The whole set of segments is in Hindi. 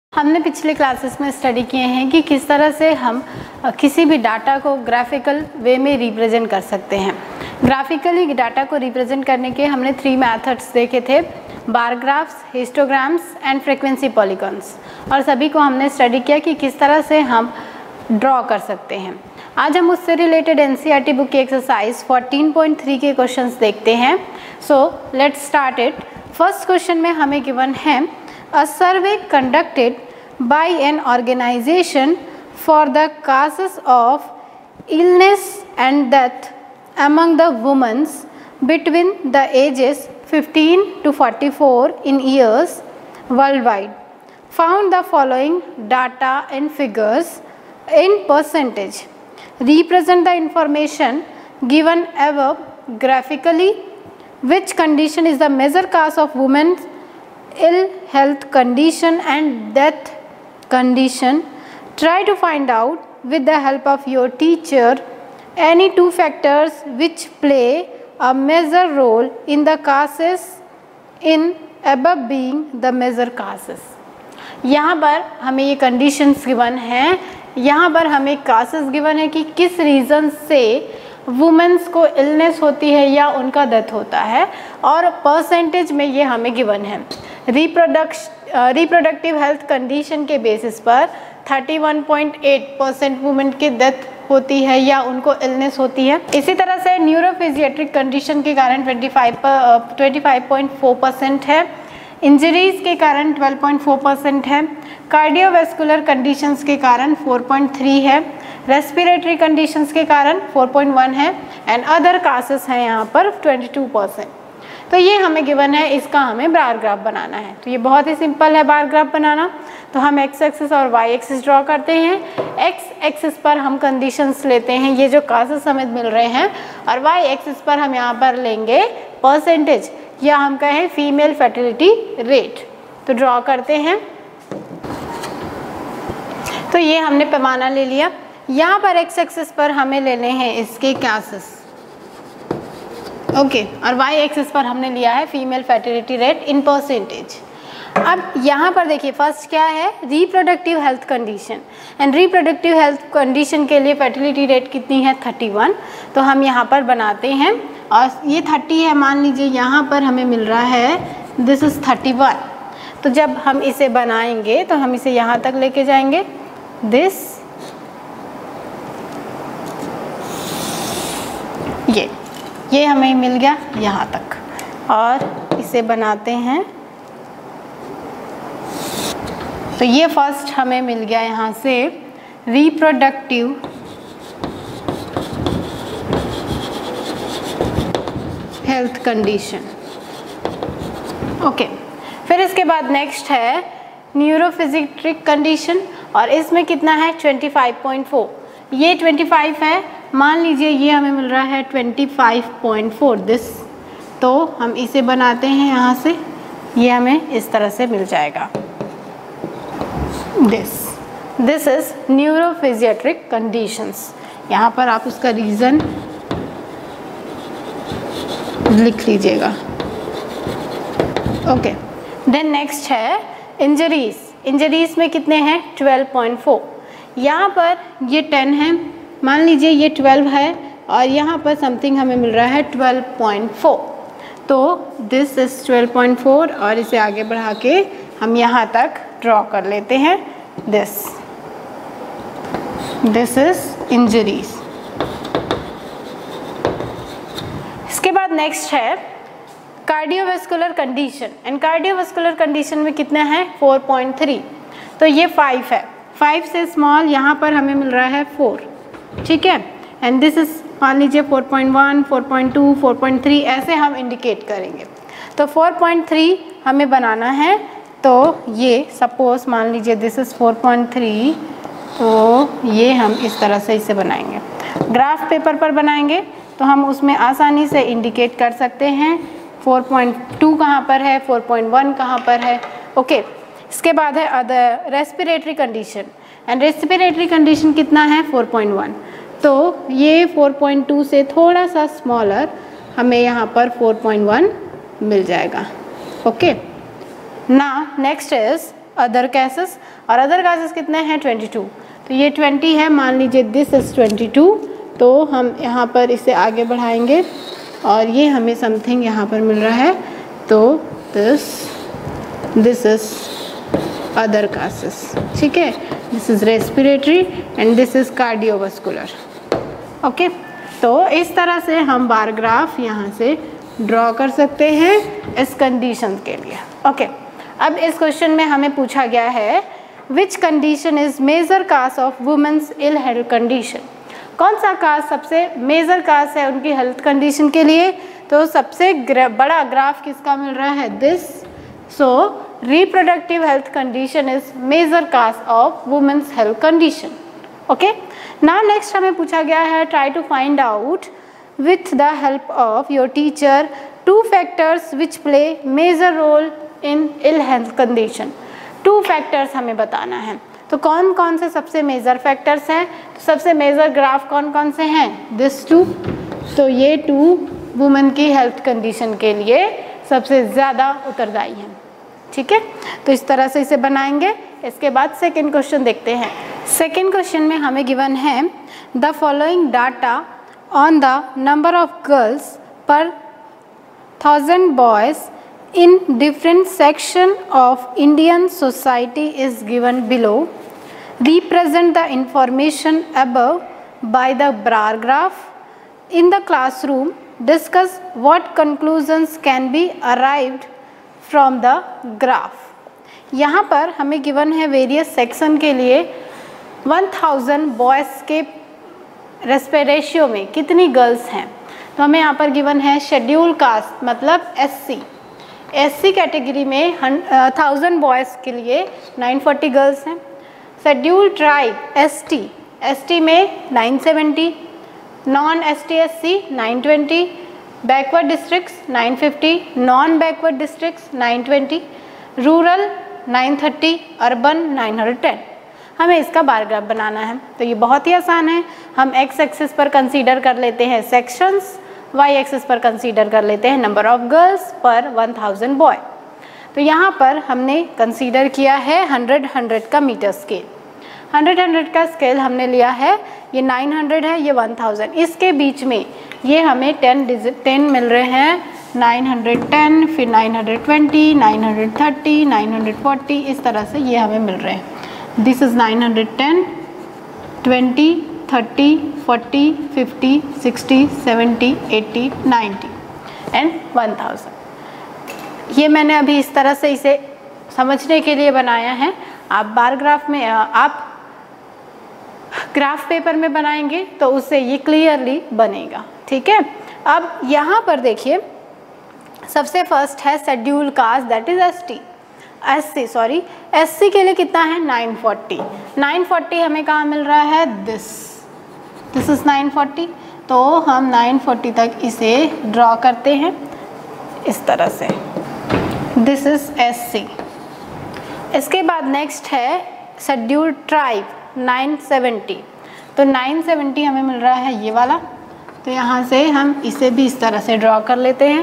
हमने पिछले क्लासेस में स्टडी किए हैं कि किस तरह से हम किसी भी डाटा को ग्राफिकल वे में रिप्रेजेंट कर सकते हैं। ग्राफिकली डाटा को रिप्रेजेंट करने के हमने 3 मेथड्स देखे थे, bar graphs, histograms and frequency polygons, और सभी को हमने स्टडी किया कि किस तरह से हम ड्रॉ कर सकते हैं। आज हम उससे रिलेटेड NCERT बुक की एक्सरसाइज 14.3 के क्वेश्चंस देखते हैं। So let's start it. First question में हमें गिवन है a survey conducted by an organization for the causes of illness and death among the women between the ages 15 to 44 in years worldwide found the following data and figures in percentage represent the information given above graphically. Which condition is the major cause of women's ill health condition and death condition? Try to find out with the help of your teacher any 2 factors which play a major role in the causes in above being the major causes. यहाँ पर हमें ये conditions given हैं, यहाँ पर हमें causes given है कि किस reason से वुमेंस को इलनेस होती है या उनका डेथ होता है, और परसेंटेज में ये हमें गिवन है। रिप्रोडक्टिव हेल्थ कंडीशन के बेसिस पर 31.8% वुमेन की डेथ होती है या उनको इलनेस होती है। इसी तरह से न्यूरोफिजियाट्रिक कंडीशन के कारण 25.4% है, इंजरीज के कारण 12.4% है, कार्डियोवैस्कुलर कंडीशंस के कारण 4.3 है, रेस्पिरेटरी कंडीशंस के कारण 4.1 है, एंड अदर कासेस हैं यहाँ पर 22%। तो ये हमें गिवन है, इसका हमें बार ग्राफ बनाना है। तो ये बहुत ही सिंपल है बार ग्राफ बनाना। तो हम एक्स एक्सिस और वाई एक्सिस ड्रॉ करते हैं। एक्स एक्सिस पर हम कंडीशंस लेते हैं, ये जो कासेस हमें मिल रहे हैं, और वाई एक्सिस पर हम यहाँ पर लेंगे परसेंटेज, या हम कहें फीमेल फर्टिलिटी रेट। तो ड्रॉ करते हैं। तो ये हमने पैमाना ले लिया। यहाँ पर एक्स एक्सिस पर हमें लेने हैं इसके कासेस, ओके, और वाई एक्सिस पर हमने लिया है female fertility rate in percentage. अब यहाँ पर देखिए फर्स्ट क्या है, reproductive health condition, and reproductive health condition के लिए फर्टिलिटी रेट कितनी है 31। तो हम यहाँ पर बनाते हैं, और ये 30 है मान लीजिए, यहाँ पर हमें मिल रहा है दिस इज़ 31। तो जब हम इसे बनाएंगे तो हम इसे यहाँ तक लेके जाएंगे, दिस ये हमें मिल गया यहाँ तक, और इसे बनाते हैं। तो ये फर्स्ट हमें मिल गया यहाँ से रिप्रोडक्टिव हेल्थ कंडीशन, ओके। फिर इसके बाद नेक्स्ट है न्यूरोफिजियाट्रिक कंडीशन, और इसमें कितना है 25.4। ये 25 है, मान लीजिए ये हमें मिल रहा है 25.4 दिस। तो हम इसे बनाते हैं यहाँ से, ये हमें इस तरह से मिल जाएगा, दिस इज न्यूरोफिजियाट्रिक कंडीशंस। यहाँ पर आप उसका रीज़न लिख लीजिएगा, ओके। देन नेक्स्ट है इंजरीज। इंजरीज में कितने हैं 12.4। यहाँ पर ये 10 है, मान लीजिए ये 12 है, और यहाँ पर समथिंग हमें मिल रहा है 12.4। तो दिस इज 12.4, और इसे आगे बढ़ा के हम यहाँ तक ड्रॉ कर लेते हैं, दिस इज इंजरीज। इसके बाद नेक्स्ट है cardiovascular condition, and cardiovascular condition में कितना है 4.3। तो ये 5 है, 5 से स्मॉल यहाँ पर हमें मिल रहा है 4, ठीक है, एंड दिस इज मान लीजिए 4.1, 4.2, 4.3, ऐसे हम इंडिकेट करेंगे। तो 4.3 हमें बनाना है, तो ये सपोज मान लीजिए दिस इज 4.3, तो ये हम इस तरह से इसे बनाएंगे। ग्राफ पेपर पर बनाएंगे तो हम उसमें आसानी से इंडिकेट कर सकते हैं 4.2 कहाँ पर है, 4.1 कहाँ पर है, ओके। इसके बाद है other respiratory condition, and respiratory condition कितना है 4.1। तो ये 4.2 से थोड़ा सा स्मॉलर हमें यहाँ पर 4.1 मिल जाएगा, okay. Now next is other cases, और अदर केसेस कितने हैं 22, तो ये 20 है, मान लीजिए दिस इज़ 22, तो हम यहाँ पर इसे आगे बढ़ाएंगे और ये हमें समथिंग यहाँ पर मिल रहा है, तो दिस इज़ अदर केसेस, ठीक है, this is respiratory and this is cardiovascular. Okay, तो इस तरह से हम बार ग्राफ यहाँ से ड्रॉ कर सकते हैं इस कंडीशन के लिए। ओके, अब इस क्वेश्चन में हमें पूछा गया है which condition is major cause of women's ill health condition, कौन सा काज सबसे मेजर काज है उनकी हेल्थ कंडीशन के लिए, तो सबसे बड़ा ग्राफ किसका मिल रहा है, this, so reproductive health condition is major cause of women's health condition. Okay, now next हमें पूछा गया है try to find out with the help of your teacher 2 factors which play major role in ill health condition. 2 factors हमें बताना है, तो कौन कौन से सबसे मेजर फैक्टर्स हैं, तो सबसे मेजर ग्राफ कौन कौन से हैं, दिस 2, तो ये 2 वुमेन की हेल्थ कंडीशन के लिए सबसे ज़्यादा उत्तरदायी हैं, ठीक है, तो इस तरह से इसे बनाएंगे। इसके बाद सेकंड क्वेश्चन देखते हैं। सेकंड क्वेश्चन में हमें गिवन है the following data on the number of girls per 1000 boys in different section of Indian society is given below, represent the information above by the bar graph in the classroom, discuss what conclusions can be arrived from the graph. यहाँ पर हमें गिवन है वेरियस सेक्शन के लिए 1000 बॉयज़ के रेशियो में कितनी गर्ल्स हैं, तो हमें यहाँ पर गिवन है शेड्यूल कास्ट मतलब एससी कैटेगरी में 1000 बॉयज़ के लिए 940 गर्ल्स हैं, शेड्यूल ट्राइब एसटी में 970, non ST SC 920, backward districts 950, non backward districts 920, rural 930, urban 910। हमें इसका बार ग्राफ बनाना है, तो ये बहुत ही आसान है। हम एक्स एक्सिस पर कंसीडर कर लेते हैं सेक्शंस, वाई एक्सिस पर कंसीडर कर लेते हैं number of girls per 1000 boy. तो यहाँ पर हमने कंसीडर किया है 100 का मीटर स्केल, 100 का स्केल हमने लिया है, ये 900 है, ये 1000, इसके बीच में ये हमें 10 मिल रहे हैं, 910, फिर 920, 930, 940, इस तरह से ये हमें मिल रहे हैं। This is 910, 20, 30, 40, 50, 60, 70, 80, 90 and 1000। ये मैंने अभी इस तरह से इसे समझने के लिए बनाया है। आप बार ग्राफ में आप ग्राफ पेपर में बनाएंगे तो उससे ये क्लियरली बनेगा, ठीक है। अब यहाँ पर देखिए सबसे फर्स्ट है schedule caste that is SC के लिए कितना है 940 हमें कहाँ मिल रहा है, दिस इज 940, तो हम 940 तक इसे ड्रॉ करते हैं इस तरह से, दिस इज एससी। इसके बाद नेक्स्ट है शेड्यूल ट्राइब 970, तो 970 हमें मिल रहा है ये वाला, तो यहाँ से हम इसे भी इस तरह से ड्रॉ कर लेते हैं,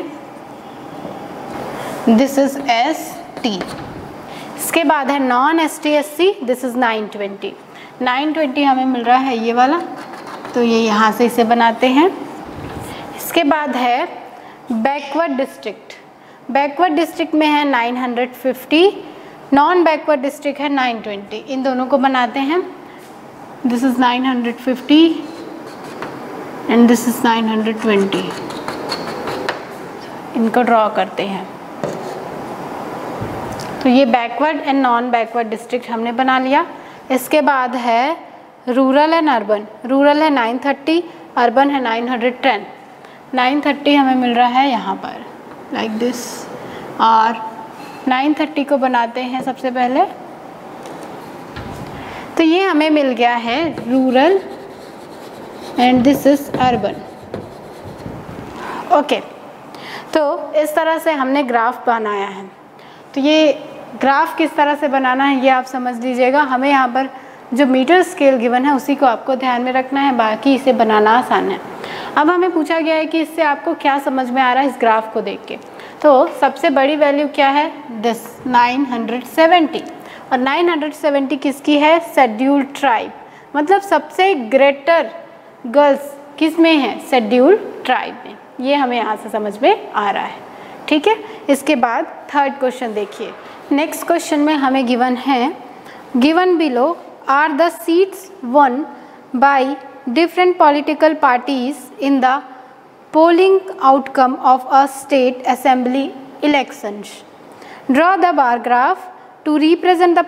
दिस इज एसटी। इसके बाद है non ST SC, this is 920 हमें मिल रहा है ये वाला, तो ये यहाँ से इसे बनाते हैं। इसके बाद है बैकवर्ड डिस्ट्रिक्ट में है 950, नॉन बैकवर्ड डिस्ट्रिक्ट है 920, इन दोनों को बनाते हैं, this is 950 and this is 920, इनको ड्रॉ करते हैं। तो ये backward and non backward district हमने बना लिया। इसके बाद है रूरल एंड अर्बन, रूरल है 930, अर्बन है 910, 930 हमें मिल रहा है यहाँ पर लाइक दिस, और 930 को बनाते हैं सबसे पहले, तो ये हमें मिल गया है rural and this is urban. Okay, तो इस तरह से हमने ग्राफ बनाया है। तो ये ग्राफ किस तरह से बनाना है ये आप समझ लीजिएगा। हमें यहाँ पर जो मीटर स्केल गिवन है उसी को आपको ध्यान में रखना है, बाकी इसे बनाना आसान है। अब हमें पूछा गया है कि इससे आपको क्या समझ में आ रहा है इस ग्राफ को देख के। तो सबसे बड़ी वैल्यू क्या है, दिस 970, और 970 किसकी है? शेड्यूल्ड ट्राइब, मतलब सबसे ग्रेटर गर्ल्स किस में है? शेड्यूल्ड ट्राइब में। ये हमें यहाँ से समझ में आ रहा है, ठीक है। इसके बाद थर्ड क्वेश्चन देखिए। नेक्स्ट क्वेश्चन में हमें गिवन है, given below are the seats won by different political parties in the polling outcome of a state assembly elections. Draw the bar graph to represent the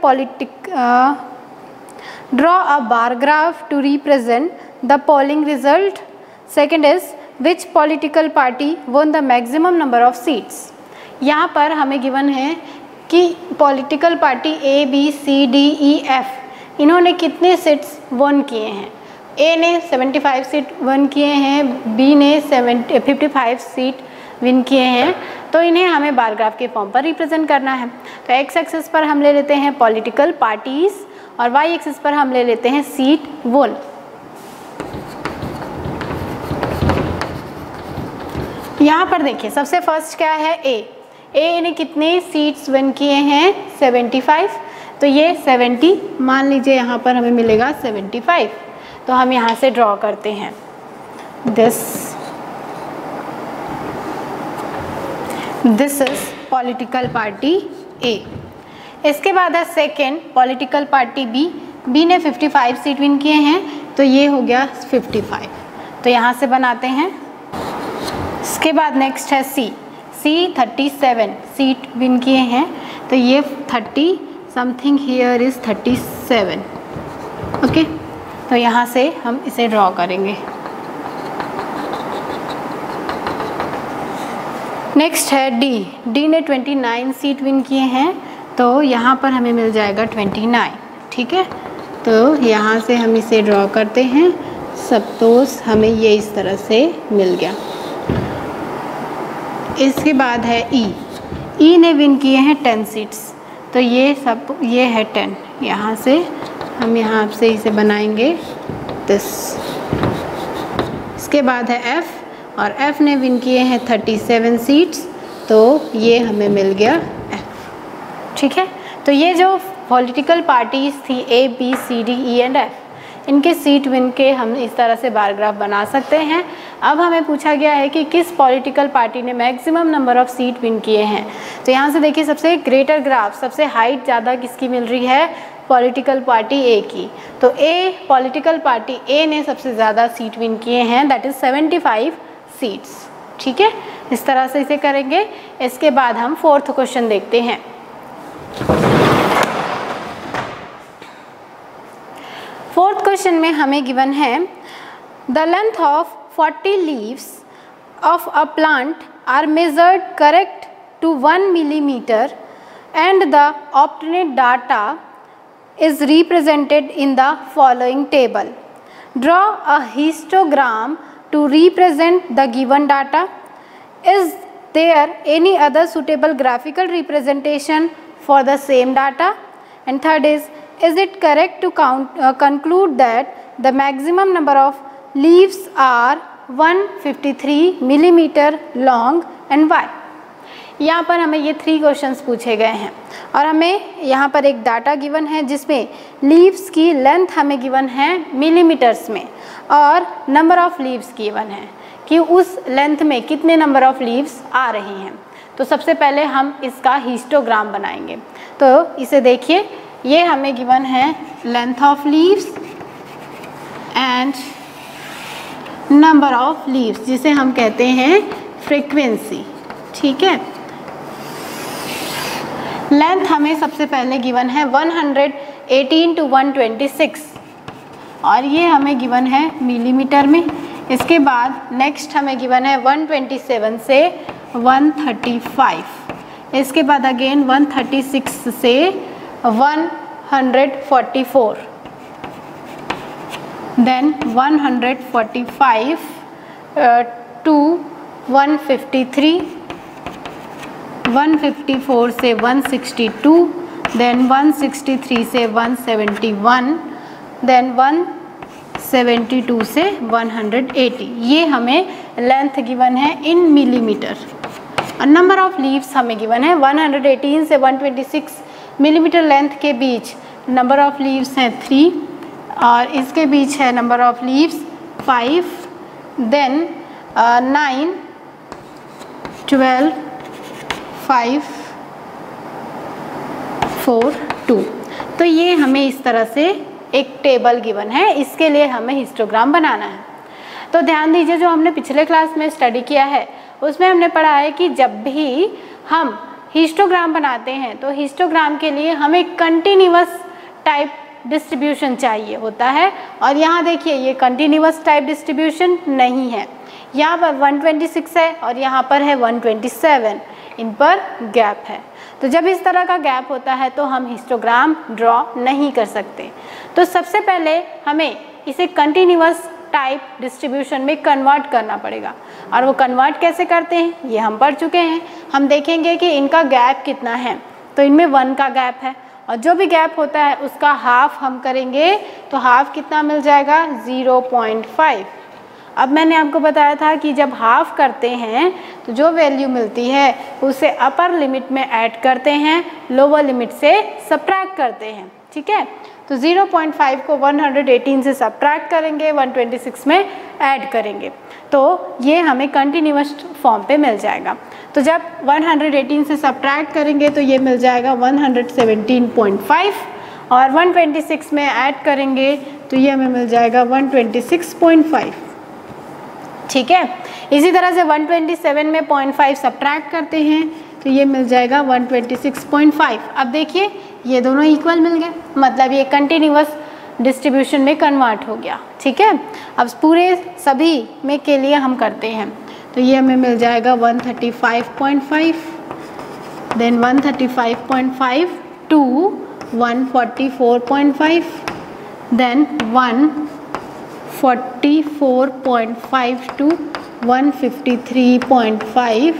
draw a bar graph to represent the polling result. Second is which political party won the maximum number of seats. यहाँ पर हमें गिवन है कि political party A, B, C, D, E, F इन्होंने कितने सीट्स वन किए हैं। ए ने 75 सीट विन किए हैं, बी ने 55 सीट विन किए हैं, तो इन्हें हमें बार ग्राफ के फॉर्म पर रिप्रेजेंट करना है। तो एक्स एक्सिस पर हम ले लेते हैं पॉलिटिकल पार्टीज और वाई एक्सिस पर हम ले लेते हैं सीट वोन। यहाँ पर देखिए सबसे फर्स्ट क्या है? ए ने कितने सीट्स विन किए हैं? 75, तो ये 70 मान लीजिए, यहाँ पर हमें मिलेगा 75। तो हम यहाँ से ड्रॉ करते हैं this is political party A. इसके बाद है सेकेंड पॉलिटिकल पार्टी बी ने 55 सीट विन किए हैं, तो ये हो गया 55, तो यहाँ से बनाते हैं। इसके बाद नेक्स्ट है सी 37 सीट विन किए हैं, तो ये 30 समथिंग हियर इज 37, ओके। तो यहाँ से हम इसे ड्रॉ करेंगे। नेक्स्ट है डी ने 29 सीट विन किए हैं, तो यहाँ पर हमें मिल जाएगा 29, ठीक है। तो यहाँ से हम इसे ड्रॉ करते हैं, सपोज हमें ये इस तरह से मिल गया। इसके बाद है ई ने विन किए हैं 10 सीट्स, तो ये है 10। यहाँ से हम यहाँ से इसे बनाएंगे दिस। इसके बाद है एफ़, और एफ़ ने विन किए हैं 37 सीट्स, तो ये हमें मिल गया एफ़, ठीक है। तो ये जो पॉलिटिकल पार्टीज़ थी A, B, C, D, E and F, इनके सीट विन के हम इस तरह से बार ग्राफ बना सकते हैं। अब हमें पूछा गया है कि किस पॉलिटिकल पार्टी ने maximum number of seat win किए हैं। तो यहाँ से देखिए सबसे ग्रेटर ग्राफ, सबसे हाइट ज़्यादा किसकी मिल रही है? पॉलिटिकल पार्टी ए की। तो ए पॉलिटिकल पार्टी ए ने सबसे ज़्यादा सीट विन किए हैं, दैट इज़ 75 सीट्स, ठीक है। इस तरह से इसे करेंगे। इसके बाद हम फोर्थ क्वेश्चन देखते हैं। फोर्थ क्वेश्चन में हमें गिवन है the length of 40 leaves of a plant are measured correct to 1 millimeter and the obtained data is represented in the following table. Draw a histogram to represent the given data. Is there any other suitable graphical representation for the same data? And third is it correct to conclude that the maximum number of leaves are 153 millimeter long and why? यहाँ पर हमें ये 3 क्वेश्चंस पूछे गए हैं और हमें यहाँ पर एक डाटा गिवन है जिसमें लीव्स की लेंथ हमें गिवन है मिलीमीटर्स में और नंबर ऑफ़ लीव्स गिवन है कि उस लेंथ में कितने नंबर ऑफ़ लीव्स आ रही हैं। तो सबसे पहले हम इसका हिस्टोग्राम बनाएंगे। तो इसे देखिए, ये हमें गिवन है length of leaves and number of leaves, जिसे हम कहते हैं फ्रीक्वेंसी, ठीक है। लेंथ हमें सबसे पहले गिवन है 118 to 126 और ये हमें गिवन है मिलीमीटर में। इसके बाद नेक्स्ट हमें गिवन है 127 से 135, इसके बाद अगेन 136 से 144, देन 145 to 153, 154 से 162, देन 163 से 171, देन 172 से 180। ये हमें लेंथ गिवन है इन मिलीमीटर और नंबर ऑफ लीव्स हमें गिवन है 118 से 126 मिलीमीटर लेंथ के बीच नंबर ऑफ लीव्स हैं 3 और इसके बीच है नंबर ऑफ लीव्स 5, देन 9, 12, 5, 4, 2। तो ये हमें इस तरह से एक टेबल गिवन है, इसके लिए हमें हिस्टोग्राम बनाना है। तो ध्यान दीजिए, जो हमने पिछले क्लास में स्टडी किया है उसमें हमने पढ़ा है कि जब भी हम हिस्टोग्राम बनाते हैं तो हिस्टोग्राम के लिए हमें कंटिन्यूअस टाइप डिस्ट्रीब्यूशन चाहिए होता है। और यहाँ देखिए ये कंटिन्यूअस टाइप डिस्ट्रीब्यूशन नहीं है, यहाँ पर 126 है और यहाँ पर है 127, इन पर गैप है। तो जब इस तरह का गैप होता है तो हम हिस्टोग्राम ड्रॉ नहीं कर सकते। तो सबसे पहले हमें इसे कंटिन्यूअस टाइप डिस्ट्रीब्यूशन में कन्वर्ट करना पड़ेगा। और वो कन्वर्ट कैसे करते हैं ये हम पढ़ चुके हैं। हम देखेंगे कि इनका गैप कितना है, तो इनमें 1 का गैप है और जो भी गैप होता है उसका हाफ हम करेंगे तो हाफ कितना मिल जाएगा 0.5। अब मैंने आपको बताया था कि जब हाफ करते हैं तो जो वैल्यू मिलती है उसे अपर लिमिट में ऐड करते हैं, लोअर लिमिट से सब्ट्रैक्ट करते हैं। ठीक है, तो 0.5 को 118 से सब्ट्रैक्ट करेंगे, 126 में ऐड करेंगे तो ये हमें कंटिन्यूअस फॉर्म पे मिल जाएगा। तो जब 118 से सब्ट्रैक्ट करेंगे तो ये मिल जाएगा 117.5 और 126 में ऐड करेंगे तो ये हमें मिल जाएगा 126.5। ठीक है, इसी तरह से 127 में 0.5 सब्ट्रैक्ट करते हैं तो ये मिल जाएगा 126.5। अब देखिए ये दोनों इक्वल मिल गए, मतलब ये कंटिन्यूअस डिस्ट्रीब्यूशन में कन्वर्ट हो गया। ठीक है, अब पूरे सभी में के लिए हम करते हैं तो ये हमें मिल जाएगा 135.5, then 135.5 to 144.5, then 144.5 to 153.5,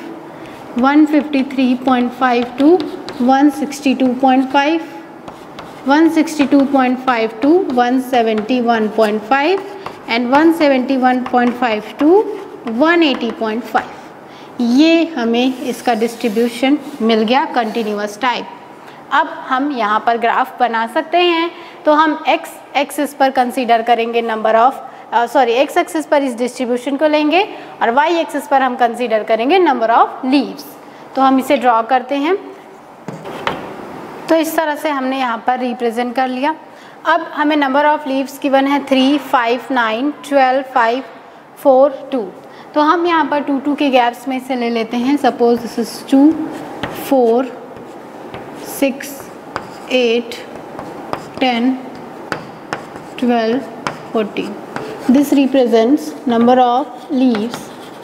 153.5 to 162.5, 162.5 to 171.5 and 171.5 to 180.5। ये हमें इसका डिस्ट्रीब्यूशन मिल गया कंटिन्यूअस टाइप। अब हम यहाँ पर ग्राफ बना सकते हैं तो हम x एक्सिस पर कंसीडर करेंगे नंबर ऑफ x एक्सिस पर इस डिस्ट्रीब्यूशन को लेंगे और y एक्सिस पर हम कंसीडर करेंगे नंबर ऑफ लीव्स। तो हम इसे ड्रॉ करते हैं। तो इस तरह से हमने यहाँ पर रिप्रेजेंट कर लिया। अब हमें नंबर ऑफ लीव्स गिवन है 3, 5, 9, 12, 5, 4, 2। तो हम यहाँ पर 2, 2 के गैप्स में से ले लेते हैं। Suppose this is 2, 4, 6, 8, 10, 12, 14। This represents number of leaves।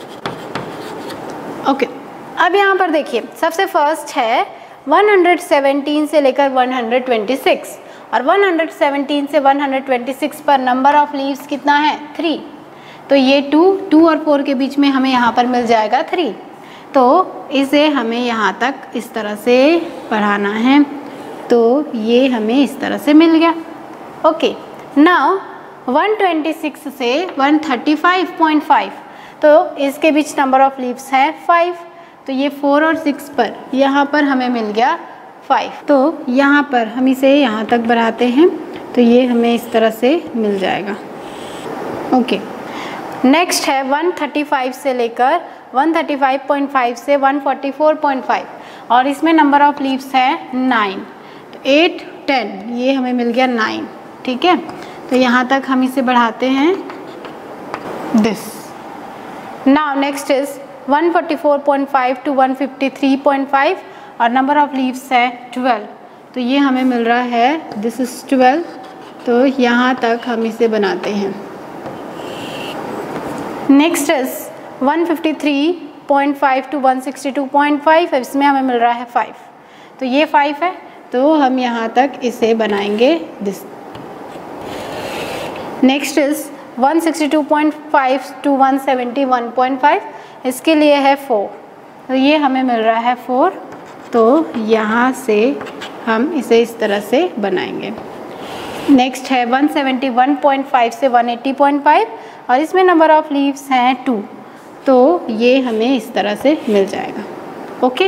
Okay, अब यहाँ पर देखिए सबसे फर्स्ट है 117 से लेकर 126 और 117 से 126 पर नंबर ऑफ लीव्स कितना है 3। तो ये 2 और 4 के बीच में हमें यहाँ पर मिल जाएगा 3। तो इसे हमें यहाँ तक इस तरह से पढ़ाना है तो ये हमें इस तरह से मिल गया। ओके, नाउ 126 से 135.5 तो इसके बीच नंबर ऑफ लीव्स है 5। तो ये 4 और 6 पर यहाँ पर हमें मिल गया 5। तो यहाँ पर हम इसे यहाँ तक बढ़ाते हैं तो ये हमें इस तरह से मिल जाएगा। ओके, नेक्स्ट है 135 से लेकर 135.5 से 144.5 और इसमें नंबर ऑफ लीव्स है 9। तो 8, 10 ये हमें मिल गया 9। ठीक है, तो यहाँ तक हम इसे बढ़ाते हैं this. Now next is 144.5 to 153.5 और नंबर ऑफ लीव्स है 12। तो ये हमें मिल रहा है दिस इज 12। तो यहाँ तक हम इसे बनाते हैं। नेक्स्ट इज 153.5 टू 162.5, इसमें हमें मिल रहा है 5। तो ये 5 है तो हम यहाँ तक इसे बनाएंगे दिस। नेक्स्ट इज 162.5 टू 171.5, इसके लिए है 4। तो ये हमें मिल रहा है 4। तो यहाँ से हम इसे इस तरह से बनाएंगे। नेक्स्ट है 171.5 से 180.5 और इसमें नंबर ऑफ लीव्स हैं 2। तो ये हमें इस तरह से मिल जाएगा। ओके,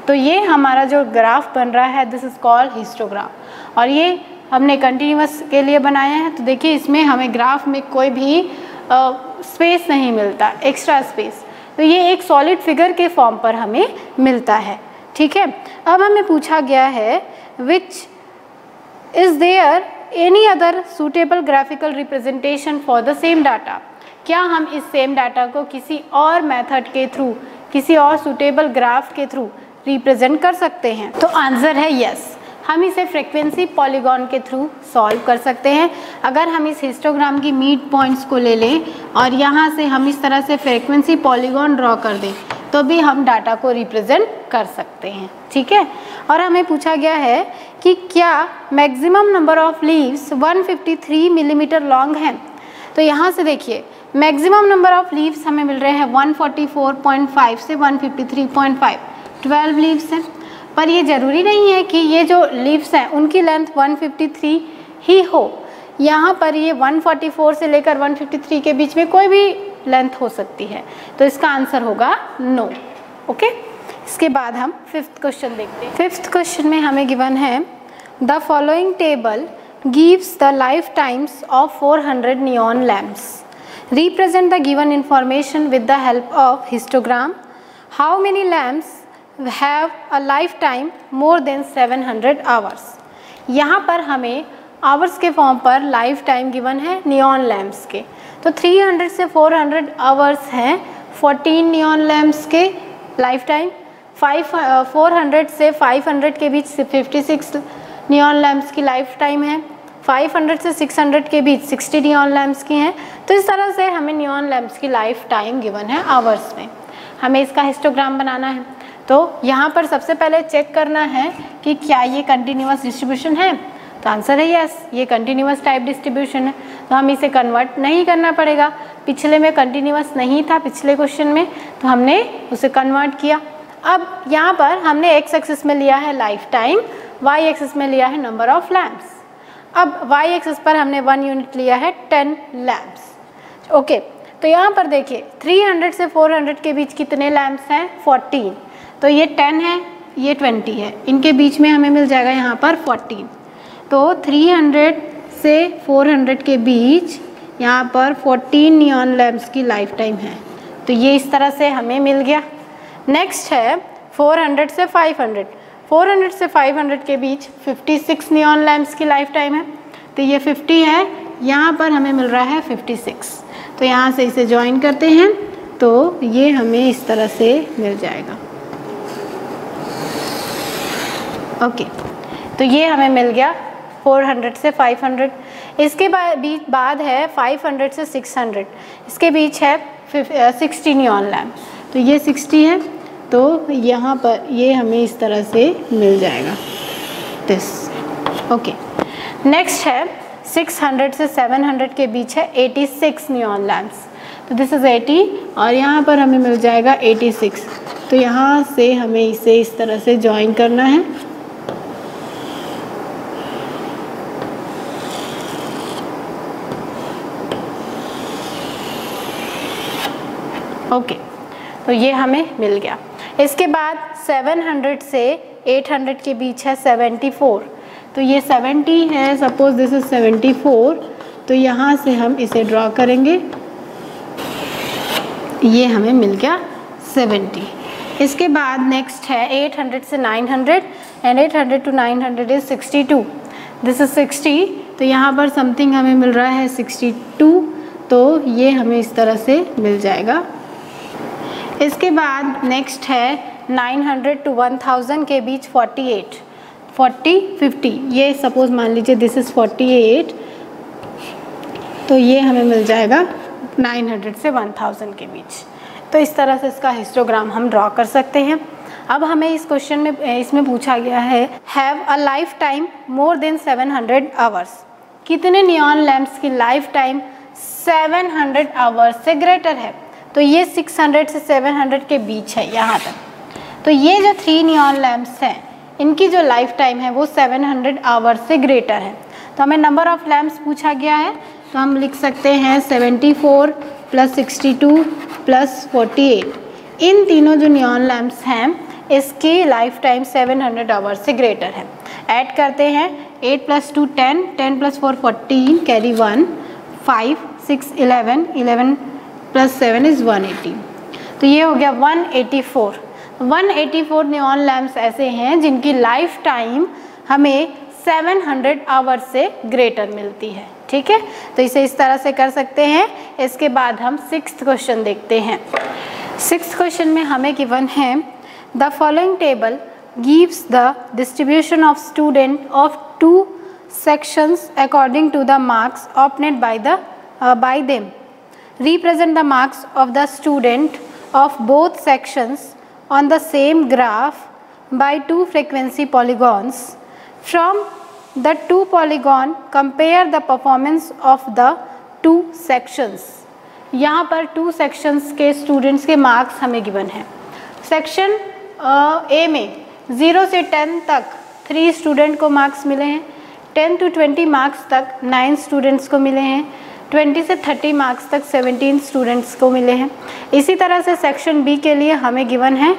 तो ये हमारा जो ग्राफ बन रहा है दिस इज कॉल्ड हिस्टोग्राम, और ये हमने कंटिन्यूअस के लिए बनाया है। तो देखिए इसमें हमें ग्राफ में कोई भी स्पेस नहीं मिलता, एक्स्ट्रा स्पेस, तो ये एक सॉलिड फिगर के फॉर्म पर हमें मिलता है। ठीक है, अब हमें पूछा गया है which is there any other suitable graphical representation for the same data, क्या हम इस सेम डाटा को किसी और मेथड के थ्रू, किसी और सुटेबल ग्राफ के थ्रू रिप्रेजेंट कर सकते हैं? तो आंसर है यस, हम इसे फ्रीक्वेंसी पॉलीगॉन के थ्रू सॉल्व कर सकते हैं। अगर हम इस हिस्टोग्राम की मिड पॉइंट्स को ले लें और यहाँ से हम इस तरह से फ्रीक्वेंसी पॉलीगॉन ड्रॉ कर दें तो भी हम डाटा को रिप्रेजेंट कर सकते हैं। ठीक है, और हमें पूछा गया है कि क्या maximum number of leaves 153 millimetre long हैं? तो यहाँ से देखिए मैक्सिमम नंबर ऑफ लीव्स हमें मिल रहे हैं 144.5 से 153.5, 12 लीव्स हैं। पर ये ज़रूरी नहीं है कि ये जो लीव्स हैं उनकी लेंथ 153 ही हो, यहाँ पर ये 144 से लेकर 153 के बीच में कोई भी लेंथ हो सकती है, तो इसका आंसर होगा नो। ओके, इसके बाद हम फिफ्थ क्वेश्चन देखते हैं। फिफ्थ क्वेश्चन में हमें गिवन है the following table gives the life times of 400 neon lamps, represent the given information with the help of histogram, how many lamps have a lifetime more than 700 hours। यहाँ पर हमें आवर्स के फॉर्म पर लाइफ टाइम गिवन है नियॉन लैम्प्स के, तो 300 से 400 आवर्स हैं 14 नियॉन लैम्प्स के लाइफ टाइम, 400 से 500 के बीच 56 नियॉन लैम्प्स की लाइफ टाइम है, 500 से 600 के बीच 60 नियॉन लैम्प्स की हैं। तो इस तरह से हमें नियॉन लैम्प्स की लाइफ टाइम गिवन है आवर्स में। हमें इसका हिस्टोग्राम बनाना है, तो यहाँ पर सबसे पहले चेक करना है कि क्या ये कंटिन्यूअस डिस्ट्रीब्यूशन है, तो आंसर है यस, ये कंटिन्यूअस टाइप डिस्ट्रीब्यूशन है। तो हम इसे कन्वर्ट नहीं करना पड़ेगा, पिछले में कंटिन्यूअस नहीं था पिछले क्वेश्चन में, तो हमने उसे कन्वर्ट किया। अब यहाँ पर हमने एक्स एक्सिस में लिया है लाइफ टाइम, वाई एक्सिस में लिया है नंबर ऑफ लैम्प्स। अब वाई एक्सिस पर हमने 1 यूनिट लिया है 10 लैम्प्स। ओके, तो यहाँ पर देखिए 300 से 400 के बीच कितने लैम्प्स हैं? 14, तो ये 10 है, ये 20 है, इनके बीच में हमें मिल जाएगा यहाँ पर 14। तो 300 से 400 के बीच यहाँ पर 14 नियॉन लैम्प्स की लाइफ टाइम है, तो ये इस तरह से हमें मिल गया। नेक्स्ट है 400 से 500, 400 से 500 के बीच 56 नियॉन लैम्प्स की लाइफ टाइम है, तो ये 50 है, यहाँ पर हमें मिल रहा है 56। तो यहाँ से इसे ज्वाइन करते हैं तो ये हमें इस तरह से मिल जाएगा। ओके, तो ये हमें मिल गया 400 से 500। इसके बाद है 500 से 600, इसके बीच है 60 नियॉन लैम्प, तो ये 60 है, तो यहाँ पर ये हमें इस तरह से मिल जाएगा दिस। ओके, नेक्स्ट है 600 से 700 के बीच है 86 नियॉन लैम्प्स, तो दिस इज़ 80 और यहाँ पर हमें मिल जाएगा 86। तो यहाँ से हमें इसे इस तरह से ज्वाइन करना है। ओके, तो ये हमें मिल गया। इसके बाद 700 से 800 के बीच है 74, तो ये 70 है, सपोज दिस इज 74, तो यहाँ से हम इसे ड्रॉ करेंगे, ये हमें मिल गया 70। इसके बाद नेक्स्ट है 800 से 900 and 800 to 900 is 62, this is 60, तो यहाँ पर समथिंग हमें मिल रहा है 62, तो ये हमें इस तरह से मिल जाएगा। इसके बाद नेक्स्ट है 900 to 1000 के बीच 48, 40, 50, ये सपोज मान लीजिए दिस इज़ 48, तो ये हमें मिल जाएगा 900 से 1000 के बीच। तो इस तरह से इसका हिस्टोग्राम हम ड्रॉ कर सकते हैं। अब हमें इस क्वेश्चन में इसमें पूछा गया है have a life time more than 700 hours, कितने नियॉन लैम्प्स की लाइफ टाइम 700 आवर्स से ग्रेटर है, तो ये 600 से 700 के बीच है यहाँ तक। तो ये जो 3 नियॉन लैम्प्स हैं इनकी जो लाइफ टाइम है वो 700 आवर्स से ग्रेटर है। तो हमें नंबर ऑफ लैम्प्स पूछा गया है, तो हम लिख सकते हैं 74 + 62 + 48। इन तीनों जो नियॉन लैम्प्स हैं इसकी लाइफ टाइम 700 आवर्स से ग्रेटर है। ऐड करते हैं 8 + 2 10, 10 + 4 14, कैरी 1, 5 6 11, 11 + 7 इज़ 180। तो ये हो गया 184। 184 नियॉन लैम्प्स ऐसे हैं जिनकी लाइफ टाइम हमें 700 आवर्स से ग्रेटर मिलती है। ठीक है, तो इसे इस तरह से कर सकते हैं। इसके बाद हम 6th क्वेश्चन देखते हैं। 6th क्वेश्चन में हमें गिवन है the following table gives the distribution of student of 2 sections according to the marks obtained by them. Represent the marks of the student of both sections on the same graph by 2 frequency polygons. From the 2 polygon, compare the performance of the 2 sections. यहाँ पर 2 sections के students के marks हमें given है। सेक्शन A में 0 से 10 तक 3 स्टूडेंट को मार्क्स मिले हैं, 10 to 20 मार्क्स तक 9 स्टूडेंट्स को मिले हैं, 20 से 30 मार्क्स तक 17 स्टूडेंट्स को मिले हैं। इसी तरह से सेक्शन बी के लिए हमें गिवन है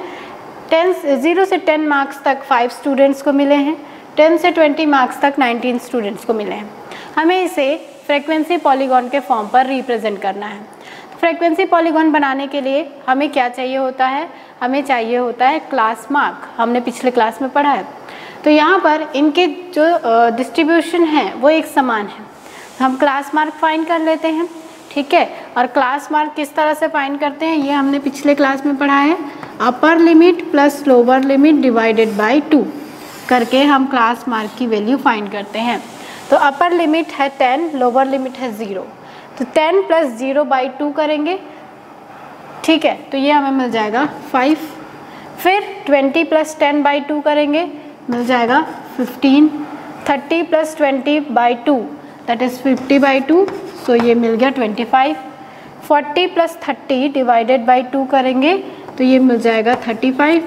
0 से 10 मार्क्स तक 5 स्टूडेंट्स को मिले हैं, 10 से 20 मार्क्स तक 19 स्टूडेंट्स को मिले हैं। हमें इसे फ्रीक्वेंसी पॉलीगॉन के फॉर्म पर रिप्रेजेंट करना है। फ्रीक्वेंसी पॉलीगॉन बनाने के लिए हमें क्या चाहिए होता है? हमें चाहिए होता है क्लास मार्क। हमने पिछले क्लास में पढ़ा है। तो यहाँ पर इनके जो डिस्ट्रीब्यूशन है वो एक समान है। हम क्लास मार्क फाइंड कर लेते हैं। ठीक है, और क्लास मार्क किस तरह से फाइंड करते हैं ये हमने पिछले क्लास में पढ़ा है। Upper limit plus lower limit divided by 2 करके हम क्लास मार्क की वैल्यू फाइंड करते हैं। तो अपर लिमिट है 10, लोअर लिमिट है 0। तो 10 + 0/2 करेंगे। ठीक है, तो ये हमें मिल जाएगा 5। फिर 20 + 10/2 करेंगे, मिल जाएगा 15। 30 + 20/2 दैट इज़ 50/2, सो ये मिल गया 25। 40 + 30 डिवाइडेड बाई 2 करेंगे तो ये मिल जाएगा 35।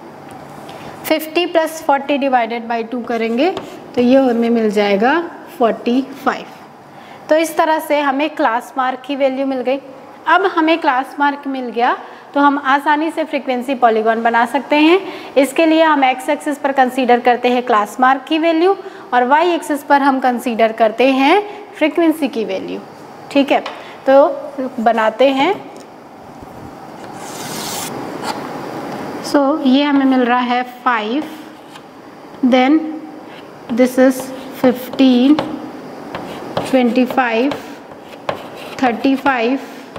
50 + 40 डिवाइडेड बाई 2 करेंगे तो ये हमें मिल जाएगा 45। तो इस तरह से हमें क्लास मार्क की वैल्यू मिल गई। अब हमें क्लास मार्क मिल गया तो हम आसानी से फ्रीक्वेंसी पॉलीगॉन बना सकते हैं। इसके लिए हम एक्स एक्सिस पर कंसीडर करते हैं क्लास मार्क की वैल्यू और वाई एक्सिस पर हम कंसीडर करते हैं फ्रीक्वेंसी की वैल्यू। ठीक है, तो बनाते हैं। ये हमें मिल रहा है 5, देन दिस इज 15, 25, 35,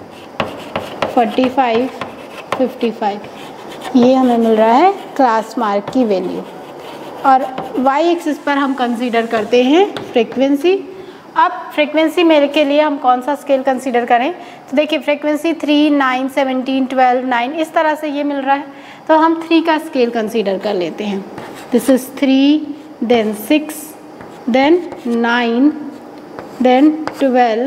45, 55। ये हमें मिल रहा है क्लास मार्क की वैल्यू और वाई एक्सिस पर हम कंसीडर करते हैं फ्रीक्वेंसी। अब फ्रीक्वेंसी मेरे के लिए हम कौन सा स्केल कंसीडर करें? तो देखिए फ्रीक्वेंसी 3, 9, 17, 12, 9 इस तरह से ये मिल रहा है, तो हम 3 का स्केल कंसीडर कर लेते हैं। This is 3, then 6, then 9, then 12,